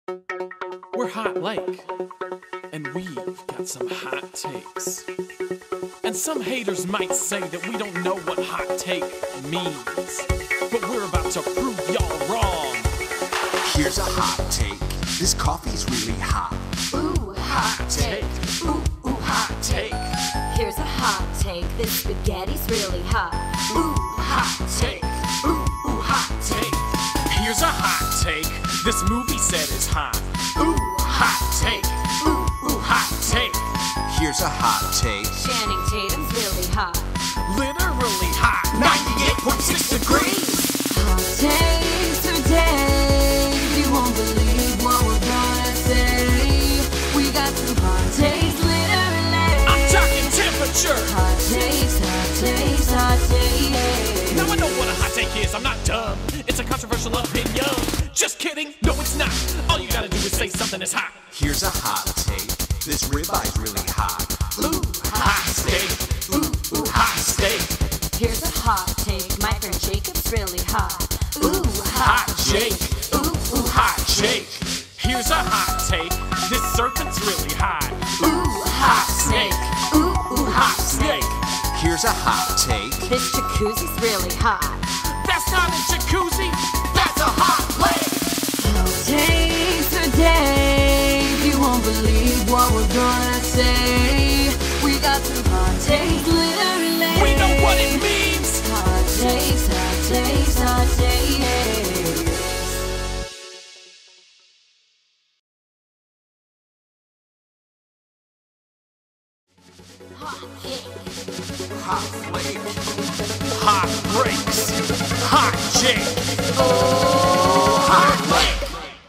We're Hot Lake, and we've got some hot takes. And some haters might say that we don't know what hot take means, but we're about to prove y'all wrong. Here's a hot take. This coffee's really hot. Ooh, hot take. Ooh, hot take. Here's a hot take. This spaghetti's really hot. Ooh, hot take. Ooh, hot take. Here's a hot take. This movie set is hot. Ooh, Hot take. Ooh, Hot take. Here's a hot take. Channing Tatum's really hot. Literally hot. 98.6 degrees. Hot takes today. You won't believe what we're gonna say. We got some hot takes, literally. I'm talking temperature. Hot takes, hot takes, hot takes. Now I know what a hot take is. I'm not dumb. It's a controversial opinion. Just kidding. No, it's not. All you gotta do is say something that's hot. Here's a hot take. This ribeye's really hot. Ooh, Hot steak. Ooh, hot steak. here's a hot take. My friend Jacob's really hot. Ooh, Hot Jake. Ooh, Hot Jake. Here's a hot take. This serpent's really hot. Ooh, Hot snake. Ooh, Hot snake. Here's a hot take. This jacuzzi's really hot. That's not a jacuzzi. That's a hot lake. Hot takes today. You won't believe what we're gonna say. We got some hot takes, literally. We know what it means. Hot takes, hot takes, hot takes. Hot take. Hot flake. Hot breaks. Hot Jake. Hot lake.